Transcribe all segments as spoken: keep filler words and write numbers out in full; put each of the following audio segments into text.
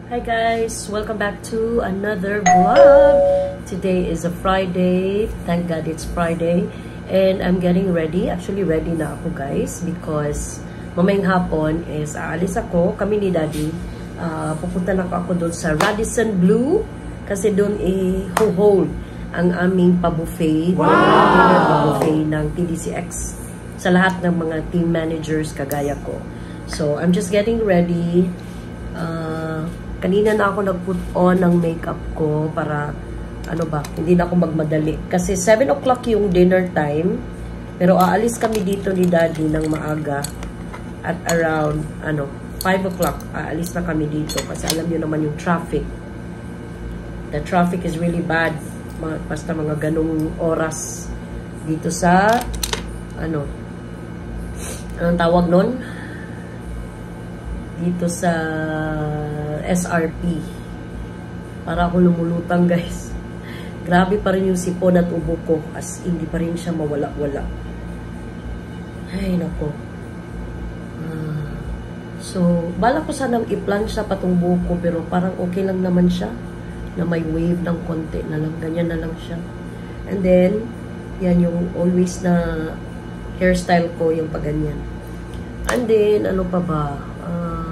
Hi guys! Welcome back to another vlog. Today is a Friday. Thank God it's Friday. And I'm getting ready. Actually ready na ako guys because mamayang hapon is aalis ako. Kami ni Daddy. Uh, pupunta na ako doon sa Radisson Blu kasi doon i-hold ang aming pa-buffet. Wow! Pa-buffet ng T D C X sa lahat ng mga team managers kagaya ko. So I'm just getting ready. Uh, Kanina na ako nag-put on ng makeup ko para, ano ba, hindi na ako magmadali. Kasi seven o'clock yung dinner time. Pero aalis kami dito ni Daddy ng maaga. At around, ano, five o'clock, aalis na kami dito. Kasi alam niyo naman yung traffic. The traffic is really bad. Basta mga ganong oras dito sa, ano, anong tawag nun? Dito sa S R P. Para ako lumulutang guys. Grabe pa rin yung sipon at ubo ko. As hindi pa rin siya mawala-wala. Ay nako. Uh, so, bala ko sanang i-plunge sa patong buko. Pero parang okay lang naman siya. Na may wave ng konti na lang. Ganyan na lang siya. And then, yan yung always na hairstyle ko. Yung paganyan. And then, ano pa ba? Uh,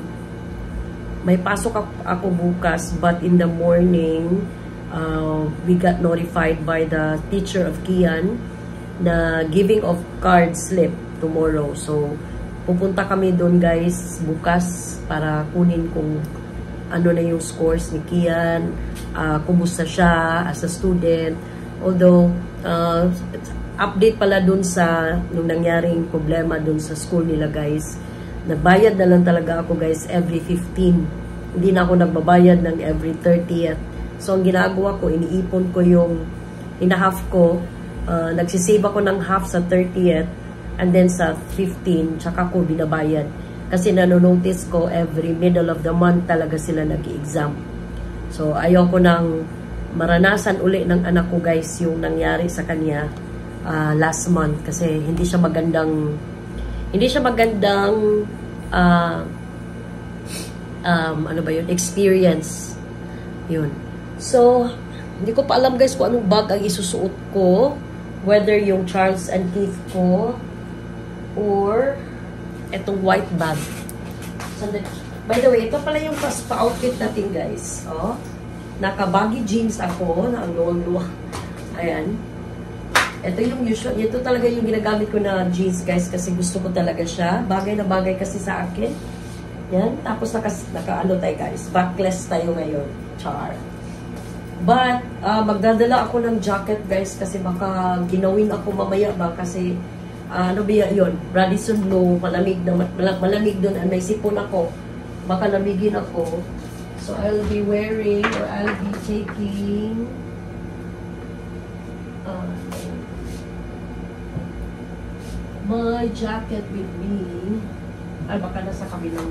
may pasok ako bukas, but in the morning, uh, we got notified by the teacher of Kian na giving of card slip tomorrow. So, pupunta kami doon guys bukas para kunin kung ano na yung scores ni Kian, uh, kumusta siya as a student. Although, uh, update pala doon sa nung nangyaring problema doon sa school nila guys. Nagbayad na lang talaga ako guys every fifteen. Hindi na ako nagbabayad ng every thirtieth. So, ang ginagawa ko, iniipon ko yung ina-half ko. Uh, nagsisave ako ng half sa thirtieth and then sa fifteen, tsaka ko binabayad. Kasi nanonotice ko every middle of the month talaga sila nag-i-exam. So, ayoko nang maranasan uli ng anak ko guys yung nangyari sa kanya uh, last month. Kasi hindi siya magandang Hindi siya magandang uh, um, ano ba yun? Experience. Yun. So, hindi ko pa alam guys kung anong bag ang isusuot ko. Whether yung Charles and Keith ko or etong white bag. So, by the way, ito pala yung pa-outfit natin guys. Oh, naka-baggy jeans ako na ang luwang-luwang. Ayan. Ito yung usual, ito talaga yung ginagamit ko na jeans guys kasi gusto ko talaga siya. Bagay na bagay kasi sa akin. Yan. Tapos naka, naka ano tayo guys, backless tayo ngayon. Char. But, uh, magdadala ako ng jacket guys kasi baka ginawin ako mamaya ba kasi uh, ano ba yun? Radisson Blu, malamig, na, malamig doon and may sipon ako. Baka lamigin ako. So, I'll be wearing or I'll be taking uh, my jacket with me. Ay, baka nasa kabilang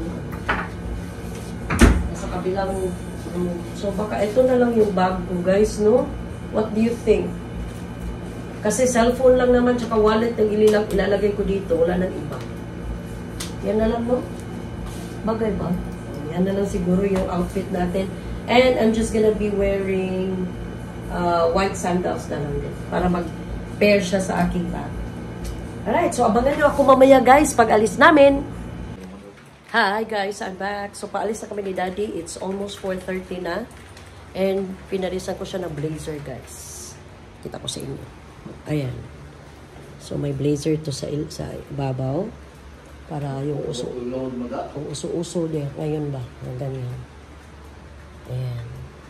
nasa kabilang um, so baka ito na lang yung bag ko guys, no? What do you think? Kasi cellphone lang naman tsaka wallet ang ililang ilalagay ko dito, wala nang iba. Yan na lang, no? Bagay ba? Yan na lang siguro yung outfit natin. And I'm just gonna be wearing uh, white sandals na lang din para mag-pair siya sa aking bag. Alright, so abangan nyo ako mamaya guys pag alis namin. Hi guys, I'm back. So paalis na kami ni Daddy. It's almost four thirty na. And pinarisan ko siya ng blazer guys. Kita ko sa inyo. Ayan. So may blazer to sa, sa babaw. Para yung uso. Yung uso-uso din. Ngayon ba? Yung ganyan. Ayan.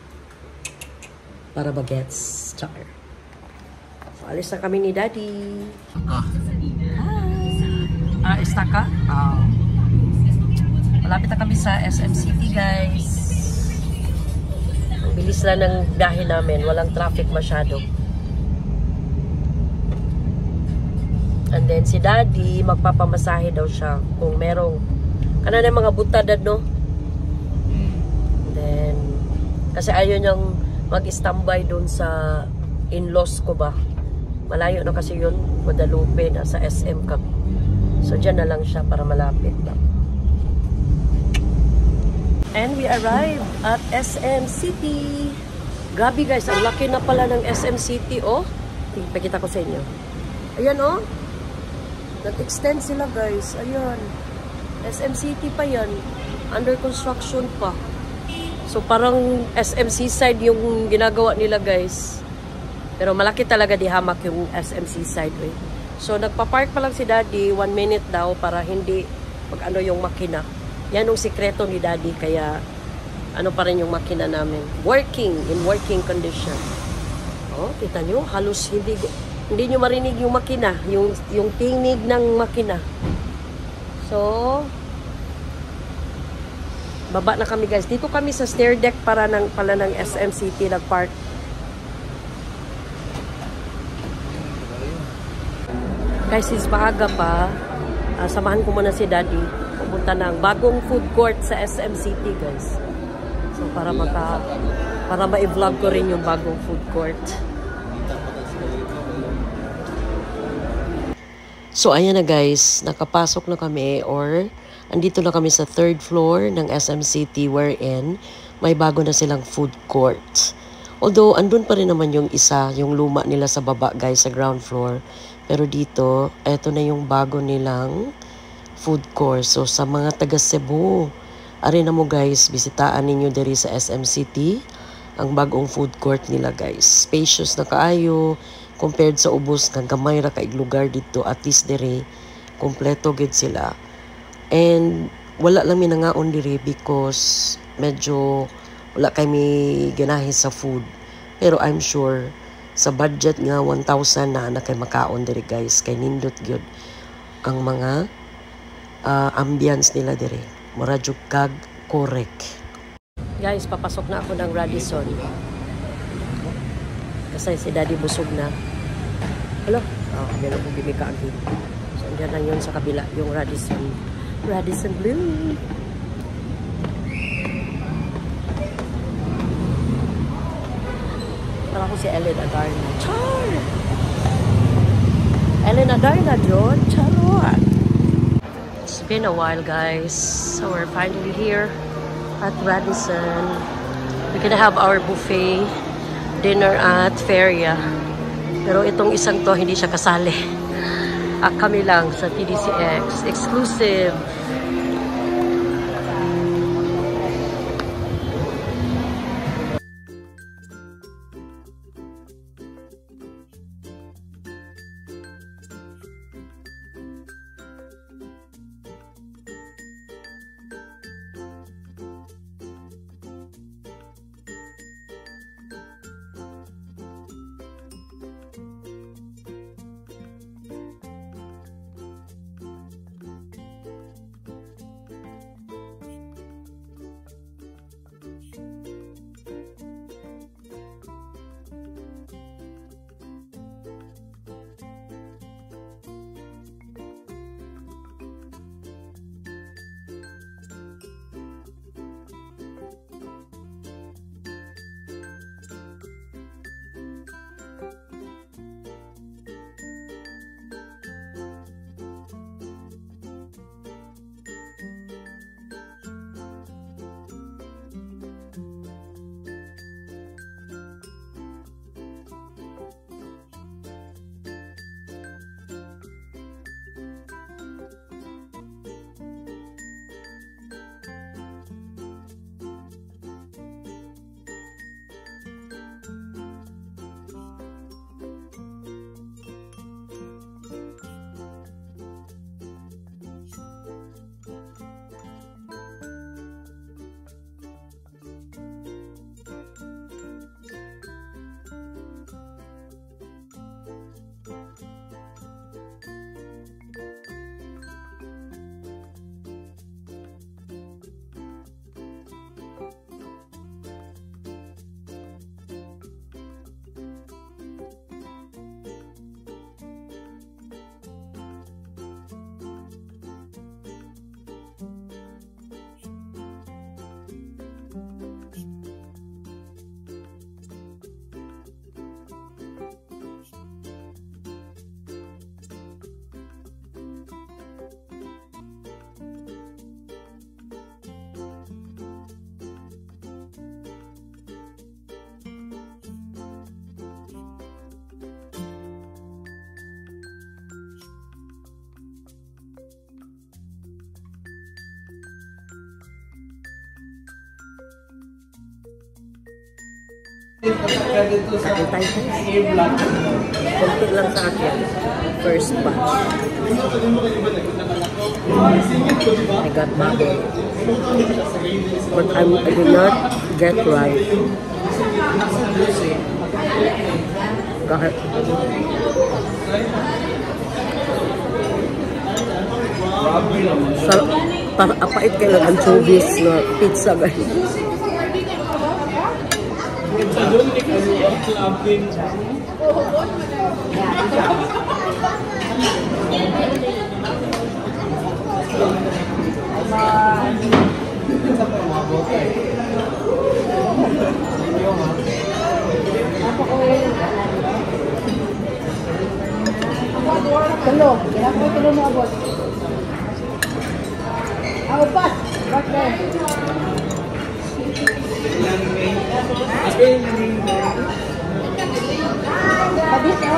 Para bagets. Char. So alis na kami ni Daddy. Ah. Ah, ista ka? Ah. Malapit na kami sa S M City, guys. Ang bilis lang ng biyahe namin. Walang traffic masyado. And then, si Daddy, magpapamasahe daw siya kung merong kanan ng mga butadad, no? And then, kasi ayaw niyang mag-standby doon sa in-laws ko ba? Malayo na kasi yun. Guadalupe, nasa S M kami. So, dyan na lang siya para malapit lang. And we arrived at S M City. Grabe guys, ang laki na pala ng S M City, oh. Ipakita ko sa inyo. Ayan, oh. Nag-extend sila guys. Ayan. S M City pa yan. Under construction pa. So parang S M Seaside yung ginagawa nila guys. Pero malaki talaga di hamak yung S M Seaside, eh. So nagpa-park pa lang si Daddy, one minute daw para hindi mag-ano yung makina. Yan ang sikreto ni Daddy, kaya ano pa rin yung makina namin. Working, in working condition. Oh, kita nyo, halos hindi, hindi nyo marinig yung makina, yung, yung tinig ng makina. So, baba na kami guys. Dito kami sa stair deck para ng, pala ng S M City nag-park. Guys, since maaga pa, uh, samahan ko muna si Daddy. Pupunta ng bagong food court sa S M City, guys. So, para maka, para ma-vlog ko rin yung bagong food court. So, ayan na guys. Nakapasok na kami or andito na kami sa third floor ng S M City wherein may bago na silang food court. Although, andun pa rin naman yung isa, yung luma nila sa baba, guys, sa ground floor. Pero dito, eto na yung bago nilang food court. So, sa mga taga Cebu, ari na mo guys, bisitaan ninyo diri sa S M City, ang bagong food court nila guys. Spacious na kaayo, compared sa ubos, ng gamay ra kaig lugar dito, at least diri, kompleto gid sila. And, wala lang minangaon diri because medyo wala kami ganahin sa food. Pero I'm sure, sa budget nga one thousand na na kay makaon diri guys, kay nindot gyud ang mga Uh, ambience nila dire. Mura jud kag correct. Guys, papasok na ako ng Radisson. Kasi si Daddy busog na. Hello? Oh, yan ako bibika agad. So, andyan lang yun sa kabila, yung Radisson. Radisson Blue. Para ko si Ellen Adarna. Char! Ellen Adarna, John. Charot! It's been a while guys, so we're finally here at Radisson. We're gonna have our buffet dinner at Feria. Pero itong isang to hindi siya kasali. Ah, kami lang sa T D C X exclusive. Kain tayo. Kunti lang sa akin. First batch. I got baboy. But I'm, I did not get rice. Kahit sa para apait kayo ng anchovies na pizza guys. Telur, kenapa telur mau abot? Aku pas, pas deh. Habis ya,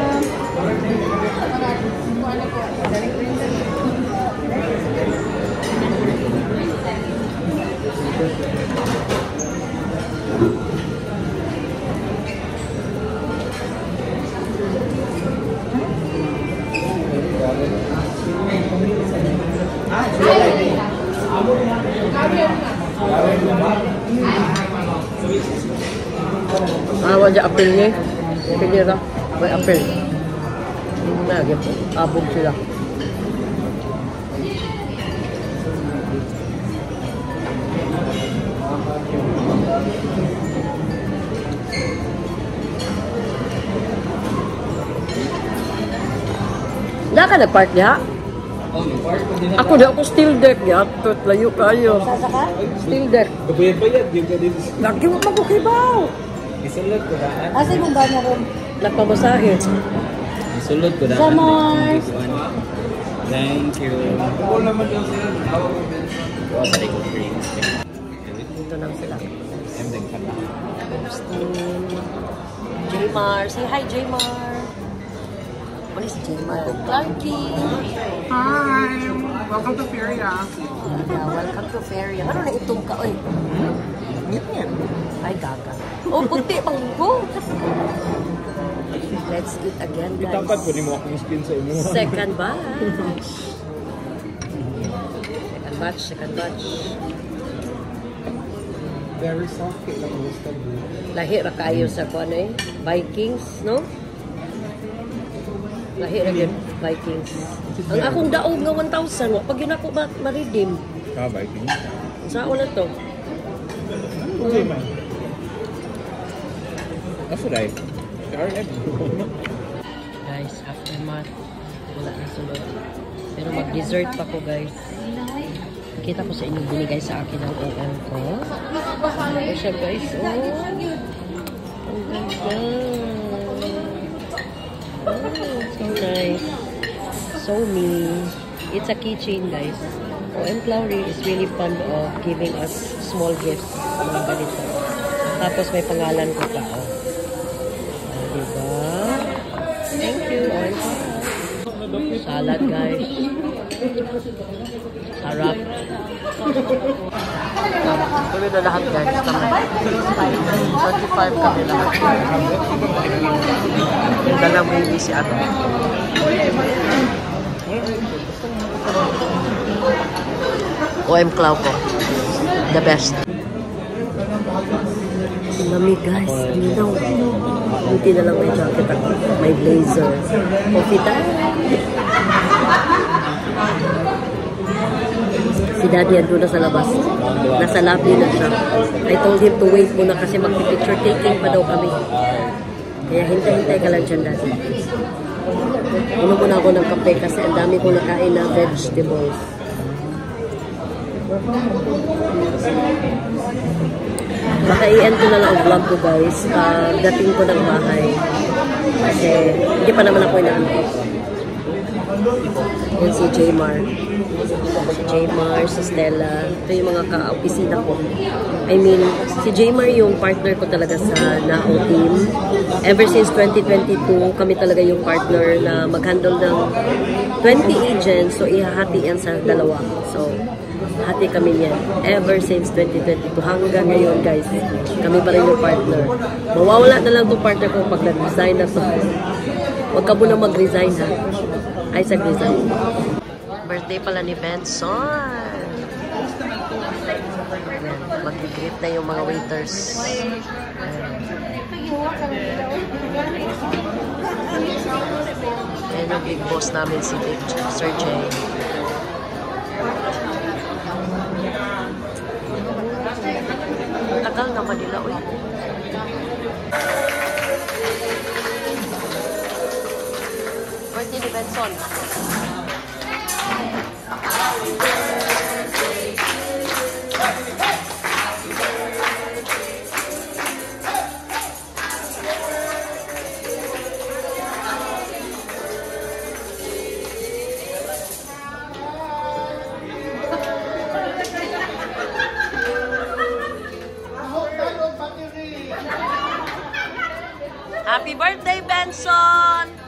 ah, wajah apel ni. Kaya ra, may apel. Na gitu, abog sila. Da ka nag-park niya? Ako di ako still deck niya. Tot layo kayo. Sasaka? Still deck. Kabayad-bayad yung ka dito. Lagi mo makukibaw. Isulod ko daan. Asa mong ba niya ron? Nagpamasahe. Isulod ko daan. Samar. Thank you. Ako naman yung sila. Ako sa ko drinks. Dito lang sila. I'm the kata. Jaymar. Say hi, Jaymar. What is Jaymar? Clarky. Hi! Welcome to Feria. Yeah, welcome to Feria. Ano na itong ka? Oy. Yan yan. Ay, gaga. Oh, puti pang ko. Let's eat again, guys. Itapat po ni mo akong skin sa imo. Second batch. Second batch, second batch. Very soft cake lang gusto mo. Lahi ra kayo sa ko ano eh. Vikings, no? Lahi ra yun, Vikings. Ang akong daog nga one thousand, wa pag yun ako ma-redeem. Ah, Viking. Saan na to? Okay man. That's what I... R M. Guys, after math, wala na sunod. Pero mag-dessert pa ko, guys. Nakita ko sa inyo, binigay sa akin ang O M ko. Ito siya, guys. Oh, ang ganda. Oh, so nice. So me. It's a keychain, guys. O M Flowery is really fond of giving us small gifts. Mga ganito. Tapos may pangalan ko pa. Oh. Diba? Thank you. Salad, guys. Sarap. Tuloy na lahat, guys. twenty-five kami lahat. Yung dalang baby si Ate. O M Cloud ko. The best. Lamig, guys. Linaw. Buti na lang may jacket ako. May blazer. Coffee time. Si Daddy andun na sa labas. Nasa lobby na siya. I told him to wait muna kasi mag-picture taking pa daw kami. Kaya hintay-hintay ka lang dyan, Daddy. Uno muna ako ng kape kasi ang dami ko nakain na vegetables. Baka i-end ko na lang ang vlog ko, guys. Uh, dating ko ng bahay. Kasi hindi pa naman ako inaantok. Yan si Jaymar. Si Jaymar, si Stella. Ito yung mga ka-opisina ko. I mean, si Jaymar yung partner ko talaga sa N A O team. Ever since twenty twenty-two, kami talaga yung partner na mag-handle ng twenty agents. So, ihahati yan sa dalawa. So, hati kami niyan. Ever since twenty twenty-two hanggang ngayon, guys. Kami pa rin yung partner. Mawawala na lang itong partner ko pag nag-resign na to. Huwag ka muna mag-resign, ha? Isaac resign. Birthday pala ni Benson. Mag-greet na yung mga waiters. Ayan yung big boss namin, si Big Sir Jay. Tagal naman nila, uy. Birthday ni Benson. Happy birthday, Benson!